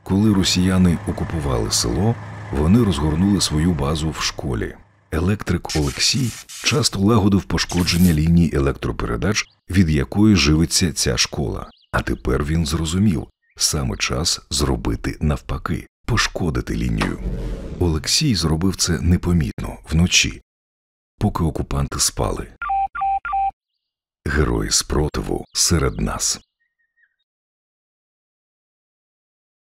Коли росіяни окупували село, вони розгорнули свою базу в школі. Електрик Олексій часто лагодив пошкодження лінії електропередач, від якої живиться ця школа. А тепер він зрозумів – саме час зробити навпаки – пошкодити лінію. Олексій зробив це непомітно, вночі, поки окупанти спали. Герої спротиву серед нас.